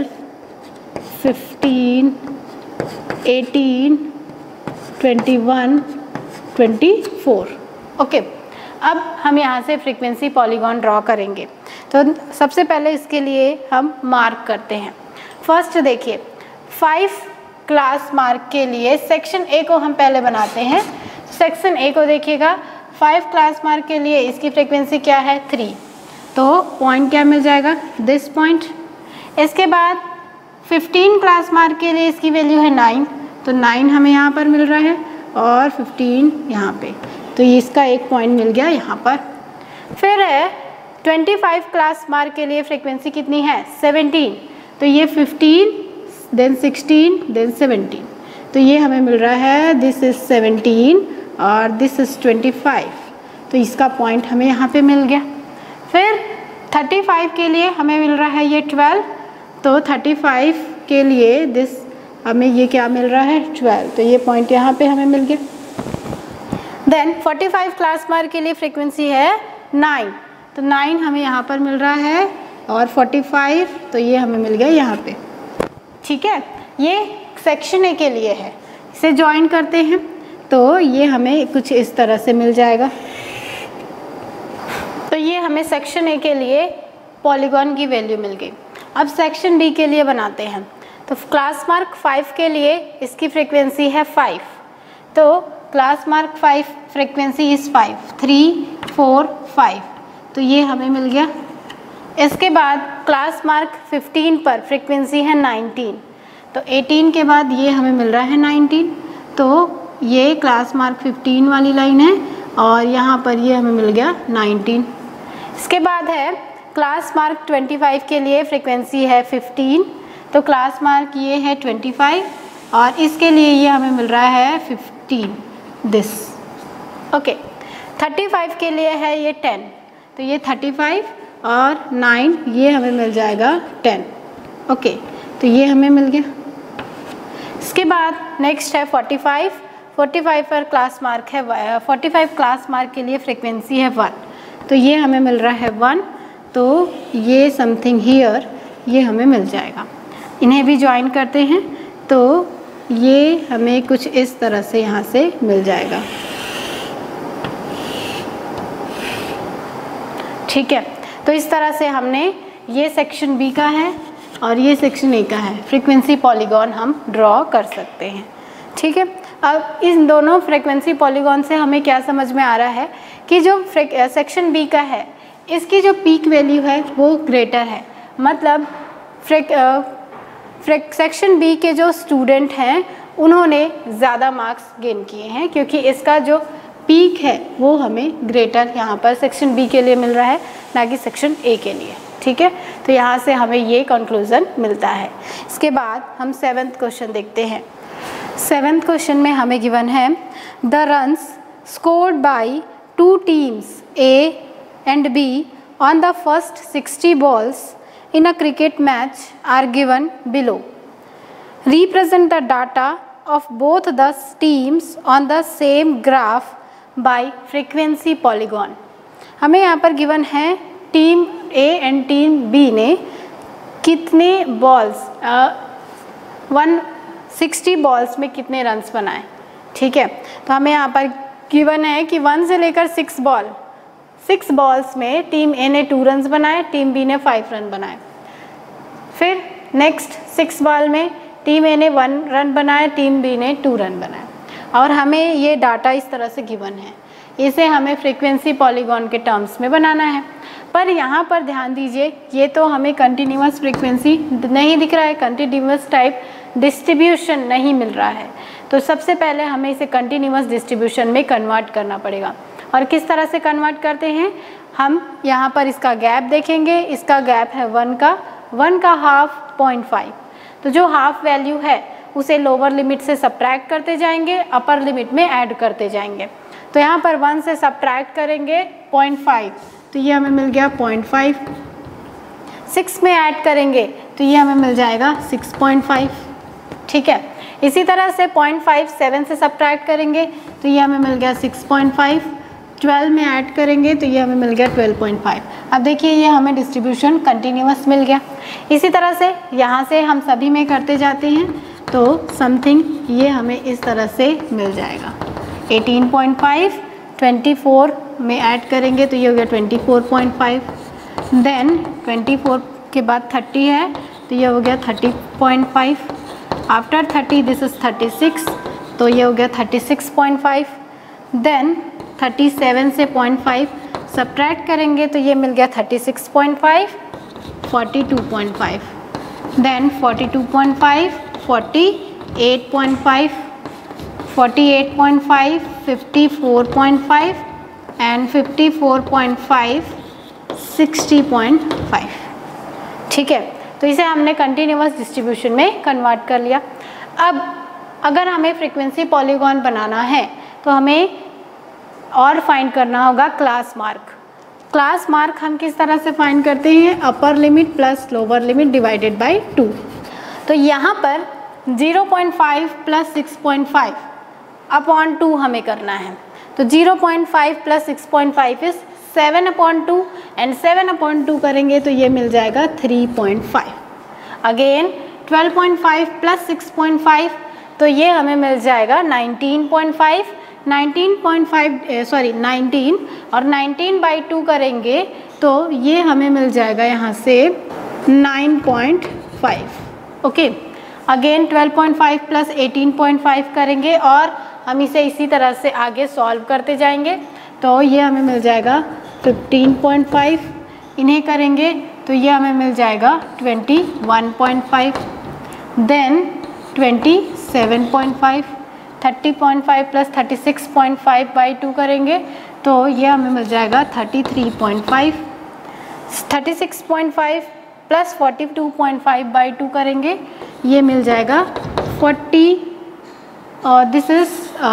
15, 18, 21, 24। Okay, अब हम यहाँ से फ्रीक्वेंसी पॉलीगॉन ड्रॉ करेंगे। तो सबसे पहले इसके लिए हम मार्क करते हैं। फर्स्ट देखिए 5 क्लास मार्क के लिए सेक्शन ए को हम पहले बनाते हैं। सेक्शन ए को देखिएगा, 5 क्लास मार्क के लिए इसकी फ्रीक्वेंसी क्या है? 3। तो पॉइंट क्या मिल जाएगा? This point. इसके बाद 15 क्लास मार्क के लिए इसकी वैल्यू है 9, तो 9 हमें यहाँ पर मिल रहा है और 15 यहाँ पे, तो इसका एक पॉइंट मिल गया यहाँ पर। फिर है 25 क्लास मार्क के लिए फ्रीक्वेंसी कितनी है? 17, तो ये 15, देन 16, देन 17, तो ये हमें मिल रहा है दिस इज़ 17 और दिस इज़ 25, तो इसका पॉइंट हमें यहाँ पे मिल गया। फिर 35 के लिए हमें मिल रहा है ये 12, तो 35 के लिए दिस हमें ये क्या मिल रहा है? 12, तो ये पॉइंट यहाँ पे हमें मिल गया। देन 45 क्लास मार्क के लिए फ्रीक्वेंसी है 9, तो 9 हमें यहाँ पर मिल रहा है और 45, तो ये हमें मिल गया यहाँ पे। ठीक है, ये सेक्शन ए के लिए है। इसे ज्वाइन करते हैं तो ये हमें कुछ इस तरह से मिल जाएगा। तो ये हमें सेक्शन ए के लिए पॉलीगॉन की वैल्यू मिल गई। अब सेक्शन बी के लिए बनाते हैं। तो क्लास मार्क 5 के लिए इसकी फ्रीक्वेंसी है 5, तो क्लास मार्क 5, फ्रीक्वेंसी इज़ 5, 3, 4, 5, तो ये हमें मिल गया। इसके बाद क्लास मार्क 15 पर फ्रीक्वेंसी है 19, तो 18 के बाद ये हमें मिल रहा है 19, तो ये क्लास मार्क 15 वाली लाइन है और यहाँ पर ये हमें मिल गया 19। इसके बाद है क्लास मार्क 25 के लिए फ्रीक्वेंसी है 15, तो क्लास मार्क ये है 25 और इसके लिए ये हमें मिल रहा है 15 दिस। ओके, 35 के लिए है ये 10, तो ये 35 और 9 ये हमें मिल जाएगा 10। ओके, तो ये हमें मिल गया। इसके बाद नेक्स्ट है 45 पर क्लास मार्क है 45 क्लास मार्क के लिए फ्रीक्वेंसी है 1, तो ये हमें मिल रहा है 1, तो ये समथिंग हियर ये हमें मिल जाएगा। इन्हें भी ज्वाइन करते हैं तो ये हमें कुछ इस तरह से यहाँ से मिल जाएगा। ठीक है, तो इस तरह से हमने ये सेक्शन बी का है और ये सेक्शन ए का है, फ्रीक्वेंसी पॉलीगॉन हम ड्रॉ कर सकते हैं। ठीक है, अब इन दोनों फ्रीक्वेंसी पॉलीगॉन से हमें क्या समझ में आ रहा है कि जो सेक्शन बी का है इसकी जो पीक वैल्यू है वो ग्रेटर है, मतलब सेक्शन बी के जो स्टूडेंट हैं उन्होंने ज़्यादा मार्क्स गेन किए हैं, क्योंकि इसका जो पीक है वो हमें ग्रेटर यहाँ पर सेक्शन बी के लिए मिल रहा है, ना कि सेक्शन ए के लिए। ठीक है, तो यहाँ से हमें ये कंक्लूज़न मिलता है। इसके बाद हम 7th क्वेश्चन देखते हैं। 7th क्वेश्चन में हमें गिवन है the runs scored by 2 teams A and B on the first 60 balls in a cricket match are given below. Represent the data of both the teams on the same graph by frequency polygon. हमें यहाँ पर गिवन है team A and team B ने कितने बॉल्स 160 बॉल्स में कितने रन्स बनाए। ठीक है, तो हमें यहाँ पर गिवन है कि 1 से लेकर 6 बॉल्स में टीम ए ने 2 रन्स बनाए, टीम बी ने 5 रन बनाए। फिर नेक्स्ट 6 बॉल में टीम ए ने 1 रन बनाए, टीम बी ने 2 रन बनाए, और हमें ये डाटा इस तरह से गिवन है। इसे हमें फ्रीक्वेंसी पॉलीगॉन के टर्म्स में बनाना है। पर यहाँ पर ध्यान दीजिए, ये तो हमें कंटिन्यूअस फ्रीक्वेंसी नहीं दिख रहा है, कंटिन्यूअस टाइप डिस्ट्रीब्यूशन नहीं मिल रहा है, तो सबसे पहले हमें इसे कंटिन्यूअस डिस्ट्रीब्यूशन में कन्वर्ट करना पड़ेगा। और किस तरह से कन्वर्ट करते हैं, हम यहाँ पर इसका गैप देखेंगे। इसका गैप है 1 का हाफ 0.5, तो जो हाफ वैल्यू है उसे लोअर लिमिट से सब्ट्रैक्ट करते जाएंगे, अपर लिमिट में ऐड करते जाएंगे। तो यहाँ पर 1 से सब्ट्रैक्ट करेंगे 0.5, तो ये हमें मिल गया 0.5। 6 में ऐड करेंगे तो ये हमें मिल जाएगा 6.5। ठीक है, इसी तरह से 0.5 7 से सब्ट्रैक्ट करेंगे तो ये हमें मिल गया 6.5। 12 में ऐड करेंगे तो ये हमें मिल गया 12.5। अब देखिए ये हमें डिस्ट्रीब्यूशन कंटिन्यूअस मिल गया। इसी तरह से यहाँ से हम सभी में करते जाते हैं तो समथिंग ये हमें इस तरह से मिल जाएगा। 18.5 24 में ऐड करेंगे तो ये हो गया 24.5। देन 24 के बाद 30 है तो ये हो गया 30.5। आफ्टर 30 दिस इज 36, तो ये हो गया 36.5। देन 37 से 0.5 सब्ट्रैक्ट करेंगे तो ये मिल गया 36.5, 42.5। Then 42.5, 48.5, 48.5, 54.5 and 54.5, 60.5। ठीक है, तो इसे हमने कंटिन्यूअस डिस्ट्रीब्यूशन में कन्वर्ट कर लिया। अब अगर हमें फ्रीक्वेंसी पॉलीगॉन बनाना है तो हमें और फाइंड करना होगा क्लास मार्क। क्लास मार्क हम किस तरह से फाइंड करते हैं, upper limit plus lower limit divided by 2। तो यहाँ पर 0.5 प्लस 6.5 अपॉन 2 हमें करना है, तो 0.5 प्लस 6.5 इज 7/2 एंड 7/2 करेंगे तो ये मिल जाएगा 3.5। अगेन 12.5 प्लस 6.5 तो ये हमें मिल जाएगा 19.5, 19 और 19/2 करेंगे तो ये हमें मिल जाएगा यहाँ से 9.5। ओके, अगेन 12.5 प्लस 18.5 करेंगे और हम इसे इसी तरह से आगे सॉल्व करते जाएंगे। तो ये हमें मिल जाएगा 15.5, इन्हें करेंगे तो ये हमें मिल जाएगा 21.5, देन 27.5, 30.5 प्लस 36.5 बाई 2 करेंगे तो ये हमें मिल जाएगा 33.5, 36.5 प्लस 42.5 बाई 2 करेंगे, ये मिल जाएगा 40, दिस इज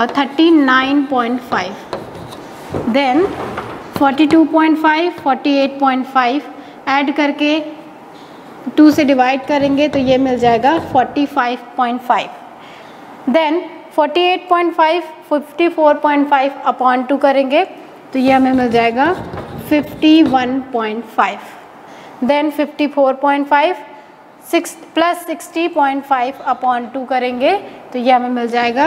39.5, देन 42.5, 48.5 ऐड करके 2 से डिवाइड करेंगे तो ये मिल जाएगा 45.5, देन 48.5 54.5 अपॉन 2 करेंगे तो ये हमें मिल जाएगा 51.5, देन 54.5 6 प्लस 60.5 अपॉन 2 करेंगे तो ये हमें मिल जाएगा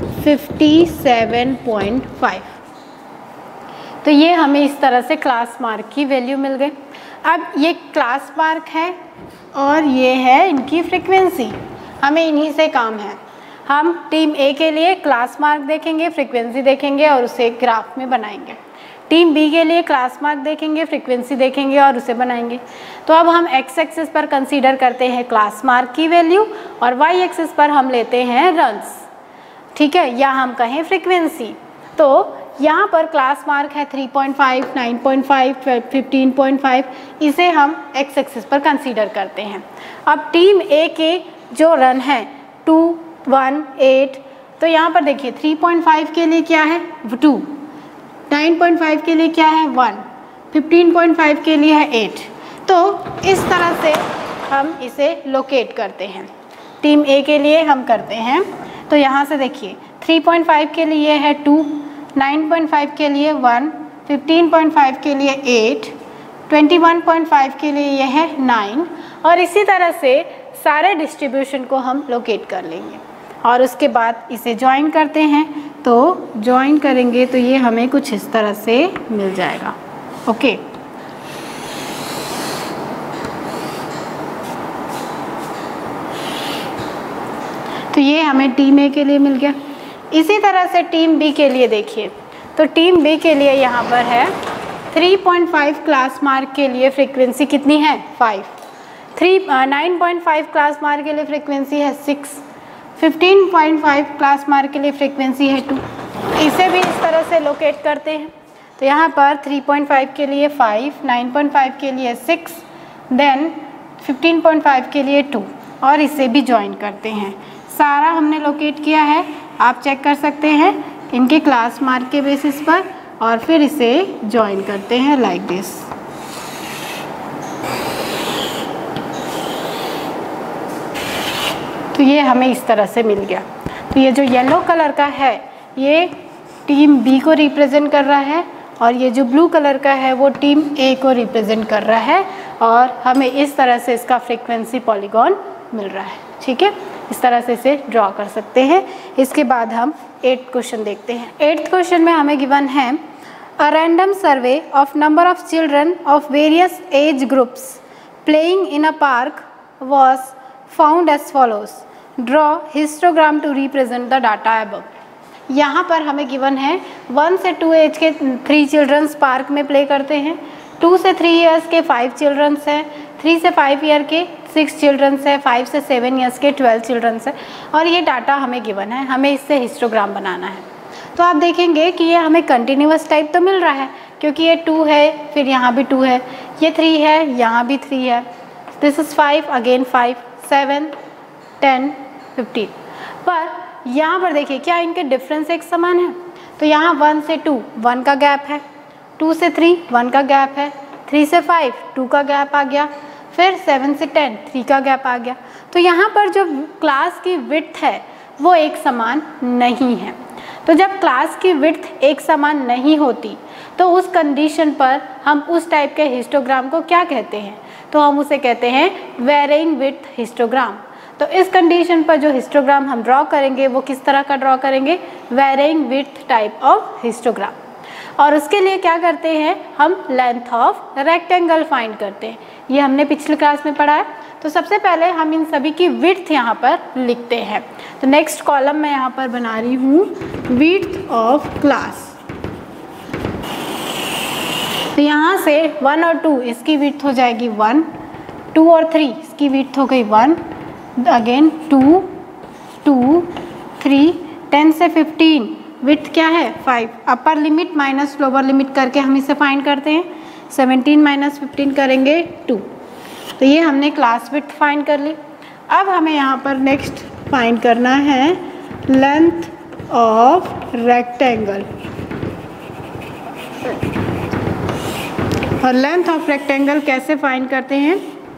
57.5। तो ये हमें इस तरह से क्लास मार्क की वैल्यू मिल गई। अब ये क्लास मार्क है और ये है इनकी फ्रीक्वेंसी, हमें इन्हीं से काम है। हम टीम ए के लिए क्लास मार्क देखेंगे, फ्रीक्वेंसी देखेंगे और उसे ग्राफ में बनाएंगे। टीम बी के लिए क्लास मार्क देखेंगे, फ्रीक्वेंसी देखेंगे और उसे बनाएंगे। तो अब हम एक्स एक्सिस पर कंसीडर करते हैं क्लास मार्क की वैल्यू और वाई एक्सिस पर हम लेते हैं रन्स, ठीक है, या हम कहें फ्रीक्वेंसी। तो यहाँ पर क्लास मार्क है 3.5, 9.5, 15.5, इसे हम एक्स एक्सिस पर कंसीडर करते हैं। अब टीम ए के जो रन है 2, 1, 8, तो यहाँ पर देखिए 3.5 के लिए क्या है 2, 9.5 के लिए क्या है 1, 15.5 के लिए है 8। तो इस तरह से हम इसे लोकेट करते हैं। टीम ए के लिए हम करते हैं तो यहाँ से देखिए 3.5 के लिए है 2, 9.5 के लिए 1, 15.5 के लिए 8, 21.5 के लिए यह है 9 और इसी तरह से सारे डिस्ट्रीब्यूशन को हम लोकेट कर लेंगे और उसके बाद इसे ज्वाइन करते हैं। तो ज्वाइन करेंगे तो ये हमें कुछ इस तरह से मिल जाएगा, ओके। तो ये हमें टीम ए के लिए मिल गया। इसी तरह से टीम बी के लिए देखिए, तो टीम बी के लिए यहाँ पर है 3.5 क्लास मार्क के लिए फ्रीक्वेंसी कितनी है 5, 9.5 क्लास मार्क के लिए फ्रीक्वेंसी है 6, 15.5 क्लास मार्क के लिए फ्रीक्वेंसी है 2। इसे भी इस तरह से लोकेट करते हैं। तो यहाँ पर 3.5 के लिए 5, 9.5 के लिए 6, देन 15.5 के लिए 2 और इसे भी ज्वाइन करते हैं। सारा हमने लोकेट किया है, आप चेक कर सकते हैं इनके क्लास मार्क के बेसिस पर और फिर इसे ज्वाइन करते हैं लाइक दिस। तो ये हमें इस तरह से मिल गया। तो ये जो येलो कलर का है ये टीम बी को रिप्रेजेंट कर रहा है और ये जो ब्लू कलर का है वो टीम ए को रिप्रेजेंट कर रहा है और हमें इस तरह से इसका फ्रीक्वेंसी पॉलीगॉन मिल रहा है, ठीक है। इस तरह से इसे ड्रॉ कर सकते हैं। इसके बाद हम 8th क्वेश्चन देखते हैं। 8th क्वेश्चन में हमें गिवन है a random survey of number of children of various age groups playing in a park was found as follows, draw histogram to represent the data above. यहाँ पर हमें गिवन है 1 से 2 एज के 3 चिल्ड्रंस पार्क में प्ले करते हैं, 2 से 3 ईयर्स के 5 चिल्ड्रंस हैं, 3 से 5 ईयर के 6 चिल्ड्रंस है, 5 से 7 ईयर्स के 12 चिल्ड्रंस है और ये डाटा हमें गिवन है, हमें इससे हिस्टोग्राम बनाना है। तो आप देखेंगे कि ये हमें कंटिन्यूअस टाइप तो मिल रहा है क्योंकि ये 2 है, फिर यहाँ भी 2 है, ये 3 है, यहाँ भी 3 है, दिस इज़ 5, अगेन 5, 7, 10, 15। पर यहाँ पर देखिए क्या इनके डिफरेंस एक समान है। तो यहाँ 1 से 2 1 का गैप है, 2 से 3 1 का गैप है, 3 से 5 2 का गैप आ गया, फिर 7 से 10 3 का गैप आ गया। तो यहाँ पर जो क्लास की विड्थ है वो एक समान नहीं है। तो जब क्लास की विड्थ एक समान नहीं होती तो उस कंडीशन पर हम उस टाइप के हिस्टोग्राम को क्या कहते हैं, तो हम उसे कहते हैं वेरिंग विड्थ हिस्टोग्राम। तो इस कंडीशन पर जो हिस्टोग्राम हम ड्रॉ करेंगे वो किस तरह का ड्रॉ करेंगे, varying width type of histogram. और उसके लिए क्या करते हैं हम लेंथ ऑफ रेक्टेंगल फाइंड करते हैं, ये हमने पिछले क्लास में पढ़ा है। तो सबसे पहले हम इन सभी की विड्थ यहाँ पर लिखते हैं। तो नेक्स्ट कॉलम मैं यहाँ पर बना रही हूँ विड्थ ऑफ क्लास। तो यहाँ से 1 और 2 इसकी विड्थ हो जाएगी 1, 2 और 3 इसकी विड्थ हो गई 1, अगेन 2, 2, 3, 10 से 15 विड्थ क्या है 5। Upper limit minus lower limit करके हम इसे फाइंड करते हैं। 17 माइनस 15 करेंगे 2। तो ये हमने क्लास विड्थ फाइंड कर ली। अब हमें यहाँ पर नेक्स्ट फाइंड करना है लेंथ ऑफ रेक्टेंगल। और लेंथ ऑफ रेक्टेंगल कैसे फाइंड करते हैं?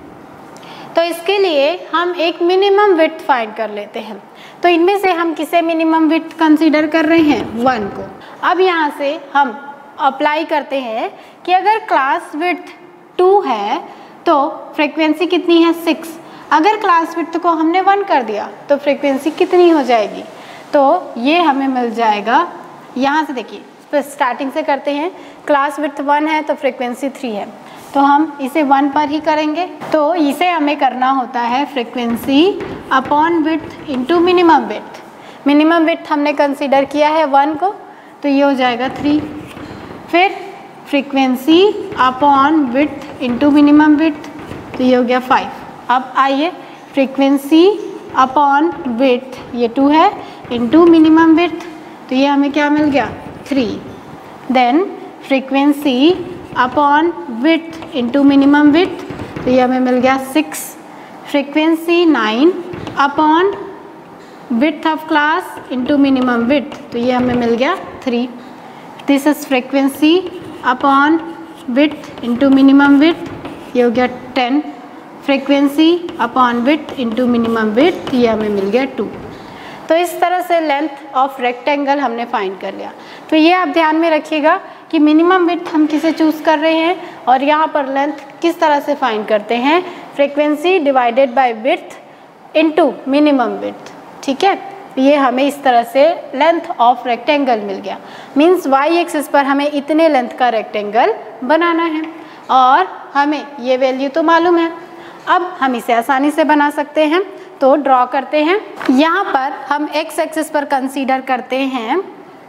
तो इसके लिए हम एक मिनिमम विड्थ फाइंड कर लेते हैं। तो इनमें से हम किसे मिनिमम विड्थ कंसीडर कर रहे हैं? 1 को। अब यहाँ से हम अप्लाई करते हैं कि अगर क्लास विड्थ 2 है तो फ्रीक्वेंसी कितनी है 6। अगर क्लास विड्थ को हमने 1 कर दिया तो फ्रीक्वेंसी कितनी हो जाएगी? तो ये हमें मिल जाएगा, यहाँ से देखिए तो स्टार्टिंग से करते हैं। क्लास विड्थ 1 है तो फ्रीक्वेंसी 3 है, तो हम इसे 1 पर ही करेंगे। तो इसे हमें करना होता है frequency upon width into minimum width. Minimum width हमने कंसीडर किया है 1 को, तो ये हो जाएगा 3। फिर frequency upon width into minimum width, तो ये हो गया 5। अब आइए फ्रीक्वेंसी अपॉन विड्थ ये 2 है इंटू मिनिमम विड्थ, तो ये हमें क्या मिल गया 3। Then frequency upon width into minimum width, तो ये हमें मिल गया 6। Frequency 9 upon width of class into minimum width, तो ये हमें मिल गया 3। This is frequency upon width into minimum width, ये हो गया 10। Frequency upon width into minimum width, ये हमें मिल गया 2। तो इस तरह से लेंथ ऑफ रेक्टेंगल हमने फाइंड कर लिया। तो ये आप ध्यान में रखिएगा कि मिनिमम विड्थ हम किसे चूज़ कर रहे हैं और यहाँ पर लेंथ किस तरह से फाइंड करते हैं, frequency divided by width into minimum width. ठीक है, ये हमें इस तरह से लेंथ ऑफ रेक्टेंगल मिल गया। मीन्स वाई एक्सिस पर हमें इतने लेंथ का रेक्टेंगल बनाना है और हमें ये वैल्यू तो मालूम है। अब हम इसे आसानी से बना सकते हैं, तो ड्रॉ करते हैं। यहाँ पर हम एक्स एक्सिस पर कंसीडर करते हैं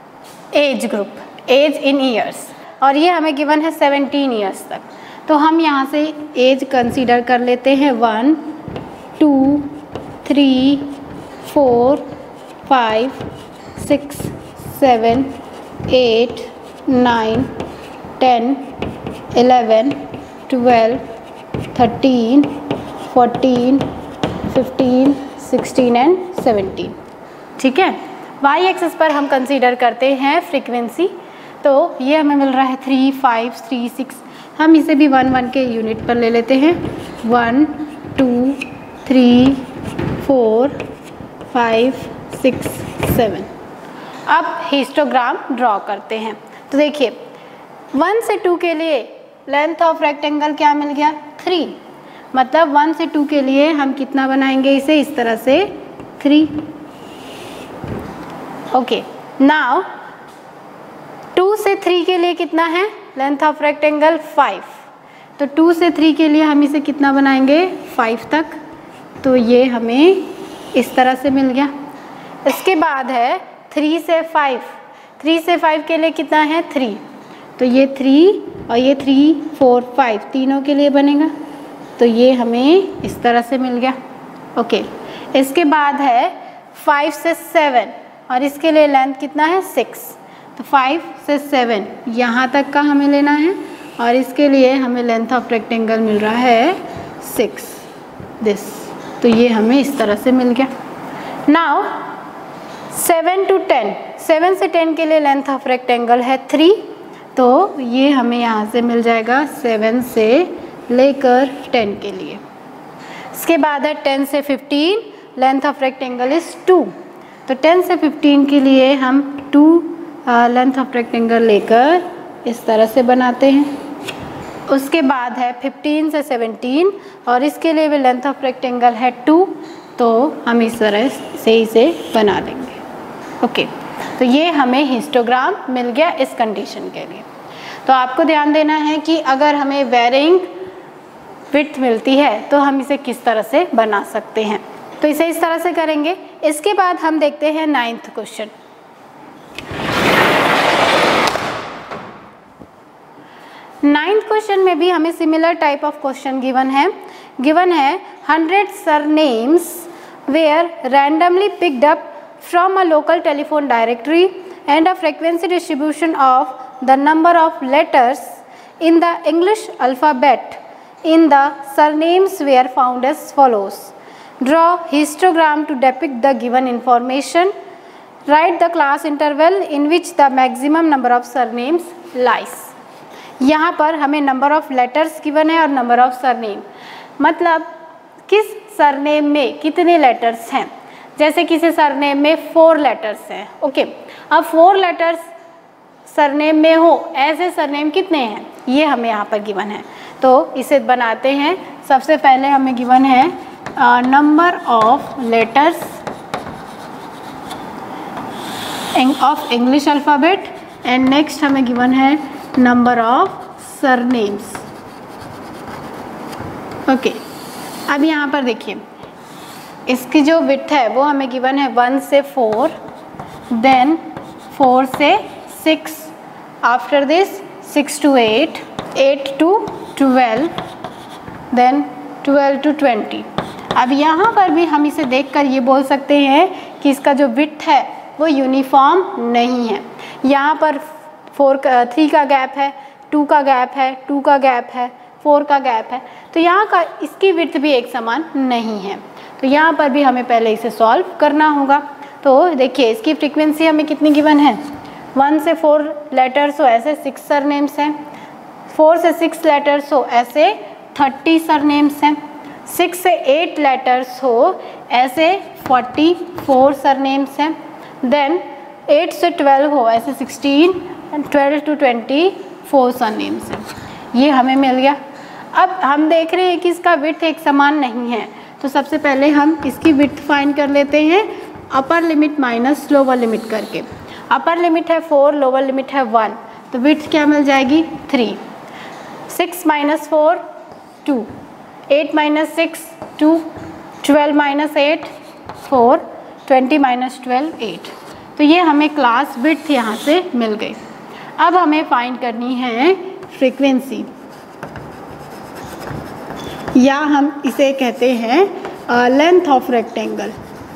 age group, age in years, और ये हमें गिवन है 17 ईयर्स तक। तो हम यहाँ से एज कंसीडर कर लेते हैं 1, 2, 3, 4, 5, 6, 7, 8, 9, 10, 11, 12, 13, 14, 15, 16 एंड 17। ठीक है, वाई एक्सिस पर हम कंसीडर करते हैं फ्रीक्वेंसी, तो ये हमें मिल रहा है 3, 5, 3, 6। हम इसे भी 1, 1 के यूनिट पर ले लेते हैं। 1, 2, 3, 4, 5, 6, 7। अब हिस्टोग्राम ड्रॉ करते हैं। तो देखिए 1 से 2 के लिए लेंथ ऑफ रेक्टेंगल क्या मिल गया 3। मतलब 1 से 2 के लिए हम कितना बनाएंगे इसे, इस तरह से 3। ओके, नाउ 2 से 3 के लिए कितना है लेंथ ऑफ रेक्टेंगल 5। तो 2 से 3 के लिए हम इसे कितना बनाएंगे 5 तक, तो ये हमें इस तरह से मिल गया। इसके बाद है 3 से 5, 3 से 5 के लिए कितना है 3, तो ये 3 और ये 3, 4, 5 तीनों के लिए बनेगा, तो ये हमें इस तरह से मिल गया। ओके, इसके बाद है 5 से 7 और इसके लिए लेंथ कितना है 6। तो 5 से 7 यहाँ तक का हमें लेना है और इसके लिए हमें लेंथ ऑफ रेक्टेंगल मिल रहा है 6 दिस, तो ये हमें इस तरह से मिल गया। नाउ 7 to 10, 7 से 10 के लिए लेंथ ऑफ रेक्टेंगल है 3, तो ये हमें यहाँ से मिल जाएगा 7 से लेकर 10 के लिए। इसके बाद है 10 से 15, लेंथ ऑफ रेक्टेंगल इज़ 2, तो 10 से 15 के लिए हम 2 लेंथ ऑफ रेक्टेंगल लेकर इस तरह से बनाते हैं। उसके बाद है 15 से 17 और इसके लिए भी लेंथ ऑफ रेक्टेंगल है 2, तो हम इस तरह से इसे बना देंगे। ओके, तो ये हमें हिस्टोग्राम मिल गया इस कंडीशन के लिए। तो आपको ध्यान देना है कि अगर हमें वेरिंग विड्थ मिलती है तो हम इसे किस तरह से बना सकते हैं। तो इसे इस तरह से करेंगे। इसके बाद हम देखते हैं 9th क्वेश्चन। 9th क्वेश्चन में भी हमें similar type of question given है 100 surnames were randomly picked up from a local telephone directory and a frequency distribution of the number of letters in the English alphabet in the surnames were found as follows. Draw histogram to depict the given information. Write the class interval in which the maximum number of surnames lies. यहाँ पर हमें नंबर ऑफ लेटर्स गिवन है और नंबर ऑफ सरनेम, मतलब किस सरनेम में कितने लेटर्स हैं। जैसे किसी सरनेम में 4 लेटर्स हैं, ओके। अब 4 लेटर्स सरनेम में हो ऐसे सरनेम कितने हैं ये हमें यहाँ पर गिवन है। तो इसे बनाते हैं। सबसे पहले हमें गिवन है number of letters of English alphabet and next हमें गिवन है नंबर ऑफ सरनेम्स, ओके। अब यहाँ पर देखिए इसकी जो विड्थ है वो हमें गिवन है 1 से 4, देन 4 से 6, after this 6 to 8, 8 to 12, then 12 to 20। अब यहाँ पर भी हम इसे देखकर ये बोल सकते हैं कि इसका जो विड्थ है वो यूनिफॉर्म नहीं है। यहाँ पर 3 का गैप है, 2 का गैप है, 2 का गैप है, 4 का गैप है, तो यहाँ का इसकी विड्थ भी एक समान नहीं है। तो यहाँ पर भी हमें पहले इसे सॉल्व करना होगा। तो देखिए इसकी फ्रीक्वेंसी हमें कितनी गिवन है, 1 से 4 लेटर्स हो ऐसे 6 सरनेम्स हैं, 4 से 6 लेटर्स हो ऐसे 30 सरनेम्स हैं, 6 से 8 लेटर्स हो ऐसे 44 सरनेम्स हैं, देन 8 से 12 हो ऐसे 16 एंड 12 to 24 सरनेम्स हैं। ये हमें मिल गया। अब हम देख रहे हैं कि इसका विड्थ एक समान नहीं है, तो सबसे पहले हम इसकी विड्थ फाइंड कर लेते हैं upper limit minus lower limit करके। अपर लिमिट है 4, लोअर लिमिट है 1, तो विड्थ क्या मिल जाएगी 3। 6 - 4 2, 8 - 6 2, 12 - 8 4, 20 - 12 8। तो ये हमें क्लास विड्थ यहाँ से मिल गई। अब हमें फाइंड करनी है फ्रीक्वेंसी, या हम इसे कहते हैं लेंथ ऑफ रेक्टेंगल।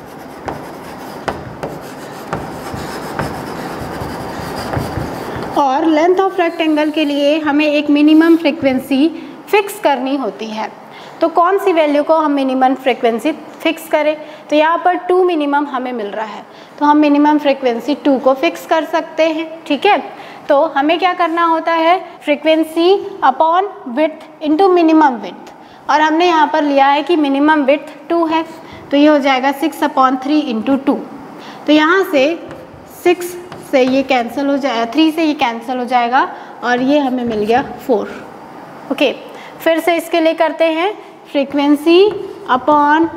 और लेंथ ऑफ रेक्टेंगल के लिए हमें एक मिनिमम फ्रीक्वेंसी फिक्स करनी होती है। तो कौन सी वैल्यू को हम मिनिमम फ्रीक्वेंसी फिक्स करें, तो यहाँ पर 2 मिनिमम हमें मिल रहा है, तो हम मिनिमम फ्रीक्वेंसी 2 को फिक्स कर सकते हैं, ठीक है। तो हमें क्या करना होता है, frequency upon width into minimum width, और हमने यहाँ पर लिया है कि मिनिमम विड्थ 2 है, तो ये हो जाएगा 6/3 × 2। तो यहाँ से 6 से ये कैंसिल हो जाएगा, 3 से ये कैंसिल हो जाएगा और ये हमें मिल गया 4, ओके। फिर से इसके लिए करते हैं frequency upon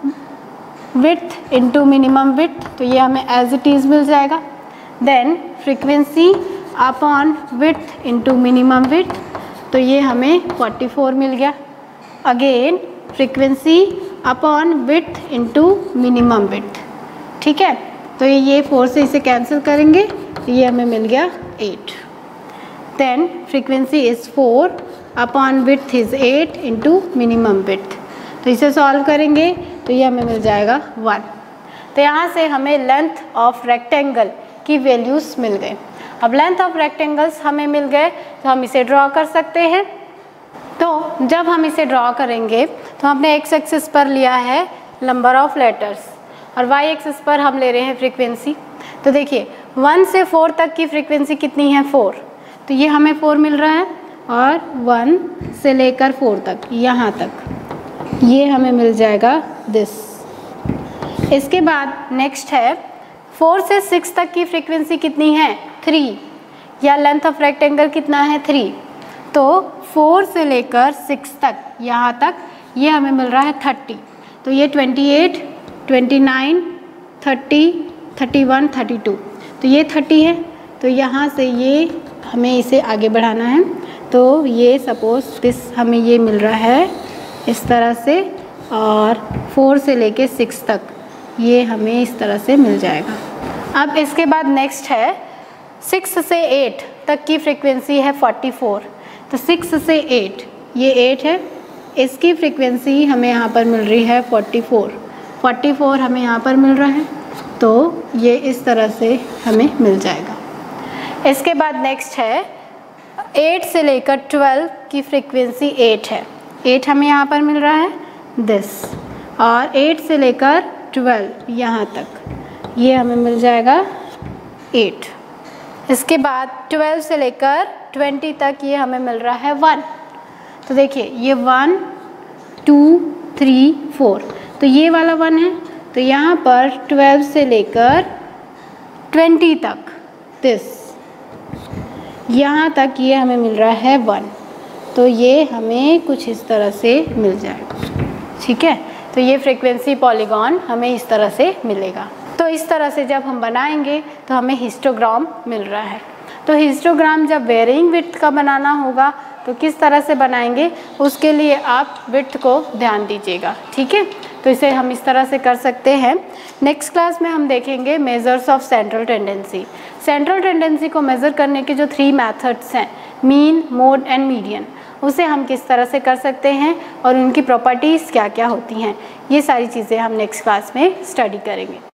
width into minimum width, तो ये हमें एज इट इज़ मिल जाएगा। Then frequency upon width into minimum width, तो ये हमें 44 मिल गया। Again frequency upon width into minimum width, ठीक है। तो ये 4 से इसे कैंसिल करेंगे, तो ये हमें मिल गया 8। Then frequency is 4 upon width is 8 into minimum width, तो इसे सॉल्व करेंगे तो ये हमें मिल जाएगा 1। तो यहाँ से हमें लेंथ ऑफ रेक्टेंगल की वैल्यूज़ मिल गए। अब लेंथ ऑफ रेक्टेंगल्स हमें मिल गए तो हम इसे ड्रॉ कर सकते हैं। तो जब हम इसे ड्रॉ करेंगे तो हमने एक्स एक्सिस पर लिया है नंबर ऑफ लेटर्स और वाई एक्सिस पर हम ले रहे हैं फ्रीक्वेंसी। तो देखिए 1 से 4 तक की फ्रीक्वेंसी कितनी है 4, तो ये हमें 4 मिल रहा है, और 1 से लेकर 4 तक यहाँ तक ये हमें मिल जाएगा दिस। इसके बाद नेक्स्ट है 4 से 6 तक की फ्रीक्वेंसी कितनी है 3, या लेंथ ऑफ रेक्टेंगल कितना है 3, तो 4 से लेकर 6 तक यहाँ तक ये हमें मिल रहा है 30, तो ये 28 29 30 31 32, तो ये 30 है। तो यहाँ से ये हमें इसे आगे बढ़ाना है, तो ये सपोज दिस हमें ये मिल रहा है इस तरह से, और 4 से लेके 6 तक ये हमें इस तरह से मिल जाएगा। अब इसके बाद नेक्स्ट है 6 से 8 तक की फ्रीक्वेंसी है 44। तो 6 से 8, ये 8 है, इसकी फ्रीक्वेंसी हमें यहाँ पर मिल रही है 44 हमें यहाँ पर मिल रहा है, तो ये इस तरह से हमें मिल जाएगा। इसके बाद नेक्स्ट है 8 से लेकर 12 की फ्रीक्वेंसी 8 है, 8 हमें यहाँ पर मिल रहा है दिस, और 8 से लेकर 12 यहाँ तक ये हमें मिल जाएगा 8। इसके बाद 12 से लेकर 20 तक ये हमें मिल रहा है 1। तो देखिए ये 1 2 3 4, तो ये वाला 1 है, तो यहाँ पर 12 से लेकर 20 तक दिस, यहाँ तक ये हमें मिल रहा है 1। तो ये हमें कुछ इस तरह से मिल जाएगा, ठीक है। तो ये फ्रीक्वेंसी पॉलीगॉन हमें इस तरह से मिलेगा। तो इस तरह से जब हम बनाएंगे तो हमें हिस्टोग्राम मिल रहा है। तो हिस्टोग्राम जब वेरिंग विड्थ का बनाना होगा तो किस तरह से बनाएंगे, उसके लिए आप विड्थ को ध्यान दीजिएगा, ठीक है। तो इसे हम इस तरह से कर सकते हैं। नेक्स्ट क्लास में हम देखेंगे measures of central tendency. Central tendency को मेज़र करने के जो 3 मेथड्स हैं, मीन, मोड एंड मीडियन, उसे हम किस तरह से कर सकते हैं और उनकी प्रॉपर्टीज़ क्या क्या होती हैं, ये सारी चीज़ें हम नेक्स्ट क्लास में स्टडी करेंगे।